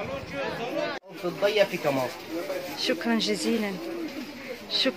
تتضيق في كمان. شكرا جزيلا. شكرا.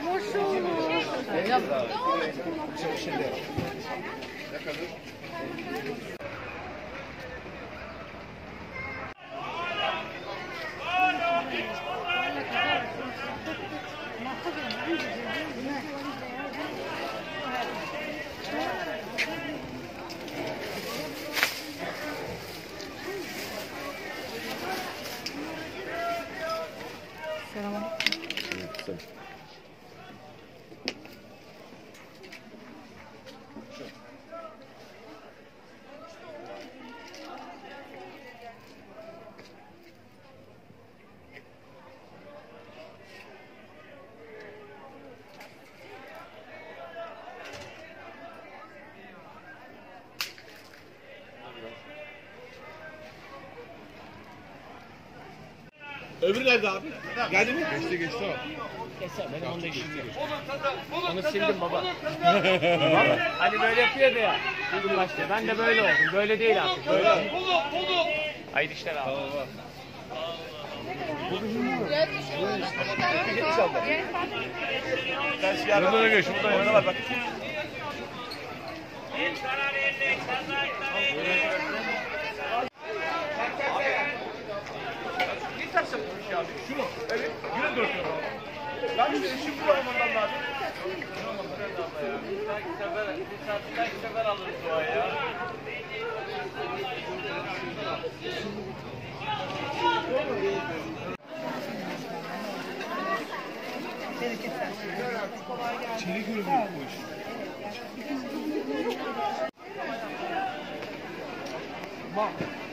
Öbürü nerede abi? Geldi mi? Geçti o. Geçti benim onda işim yok. Onu sildim baba. Hani böyle yapıyordu ya. Bugün başlıyor. Ben de böyle oldum. Böyle değil artık. Böyle. Haydi işler abi. Yanına geç. Şuradan yanına var bak. Bir taş yapmış abi. Şunu. Evet. Güne dörtüyor abi. Ben de işim bu zamandan lazım. Bir sefer alırız o ya. Çelik ürün bu iş. Bak.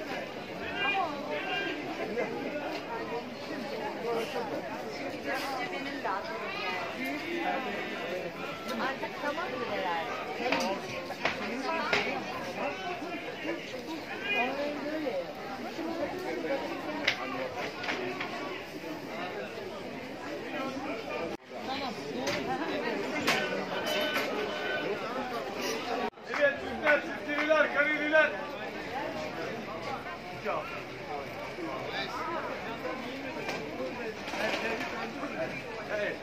Artık tamamdır herhalde. Evet, Türkler, Türkçeliler, Kareliler. Evet.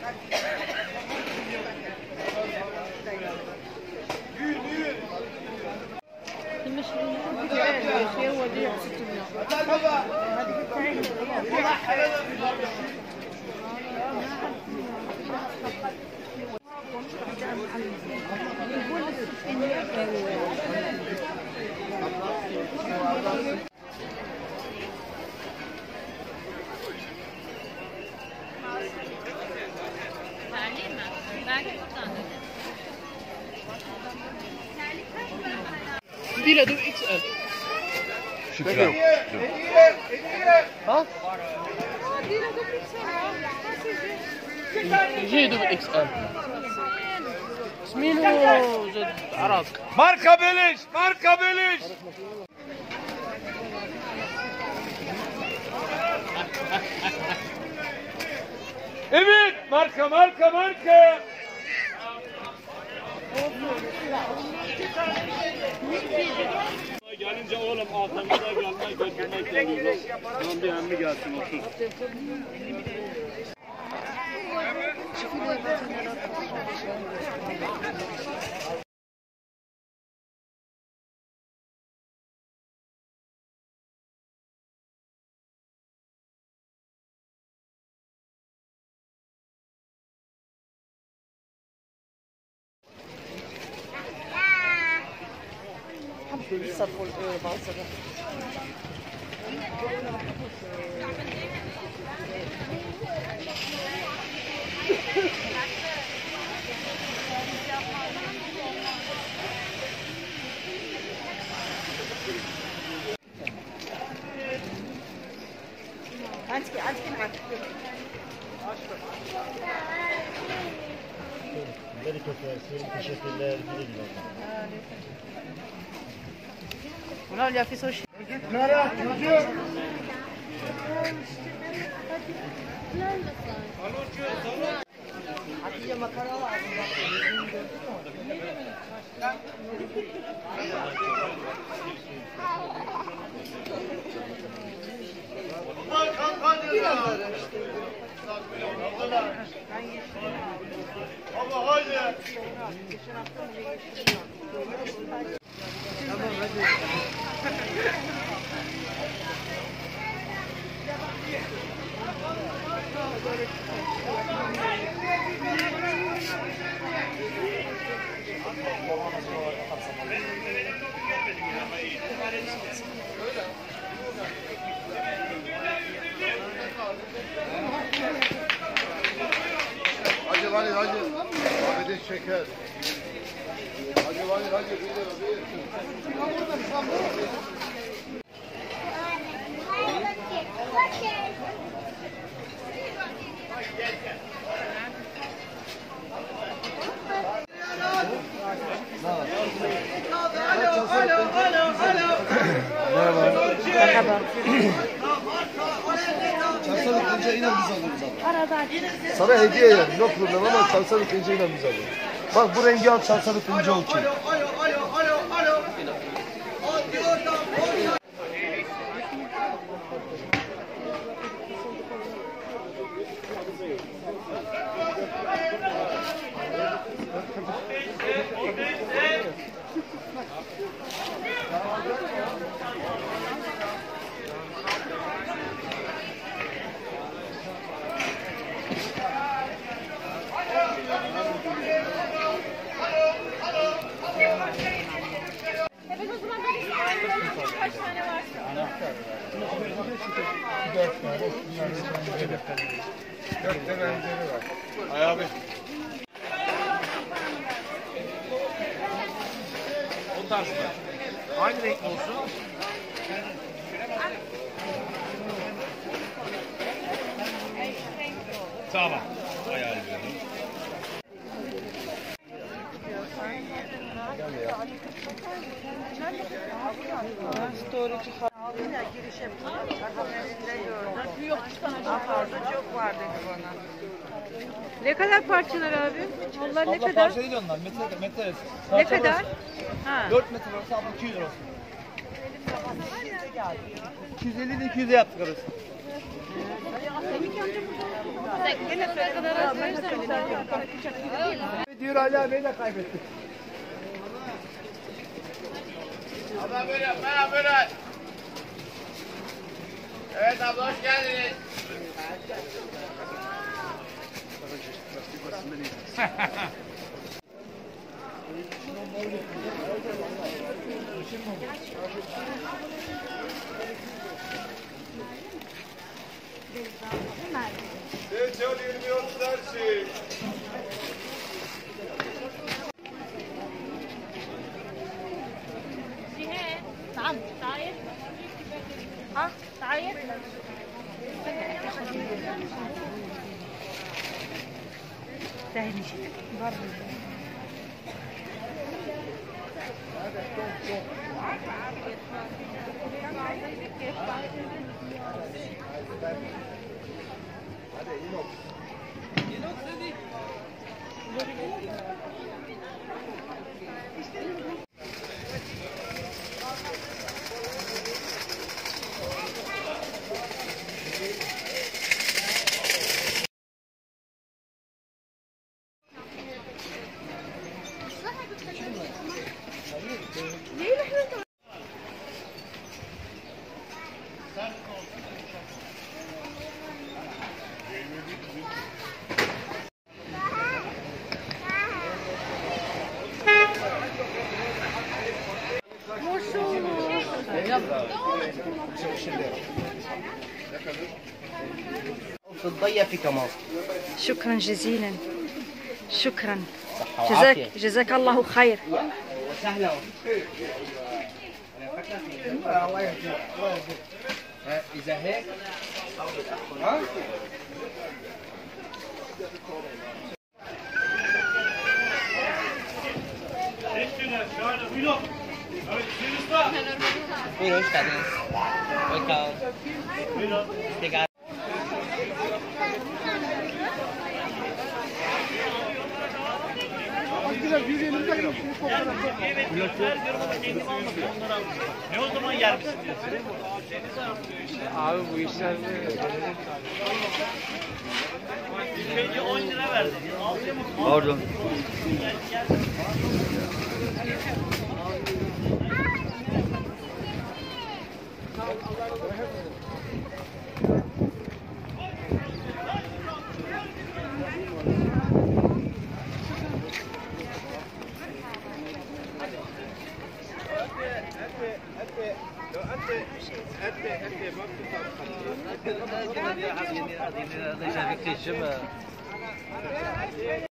Terliyim mi? Belki buradan da. Dile dur XL. Şükran. Ha? J'ai dur XL. اسمينو زد عراق. Marka beleş, marka beleş. Evet, marka, marka, marka. Gelince oğlum altımıza gelmek götürmek lazım. Tamam bir emmi gelsin otur. لسه فوق الباصة. عندك معك. Ulan ya fis hoş. Hatice makara lazım. Baba haydi. Hacı Vali hacı. Ahmet'in şeker. Hacı Vali hacı. Bir lira bir. Merhaba. Çalsan ikinci yine biz alırız abi. Sana hediye yani yok problem ama çalsan ikinci yine biz alırız. Bak bu rengi al çalsan ikinci ol ki. Evet o zaman kaç tane varsa. 4 tane. 4 tane benzeri var. Ay abi. O tarz mı? Aynı renk mi olsun? Tamam. Ayarlıyorum. Storyci ya giriş yapıyor. Haberinde gördüm. Yok Afar'da çok var dedi bana. Ne kadar parçalar abi? Onlar ne kadar? Parça değil onlar. Metre. Ne kadar? Ha. 4 metre olsa abla 200 lira olsun. 250 ile 200'e yaptık arası. Diyor Ali abiyi de kaybettik. Abla böyle, bana böyle. Evet abla hoş geldiniz. Recep 20 her şey. تعال تعال ها تعال سهل برضه. الضية في كمان. شكرا جزيلا. شكرا. وعافية. جزاك الله خير. وسهلا. الله يهديك. إذا هيك ها؟ Buyurun hoş geldiniz. Welcome. Buyurun. Ne o zaman gelmişsin diyorsun. Abi bu işler böyle. Önce 10 lira verdi. Pardon. Hadi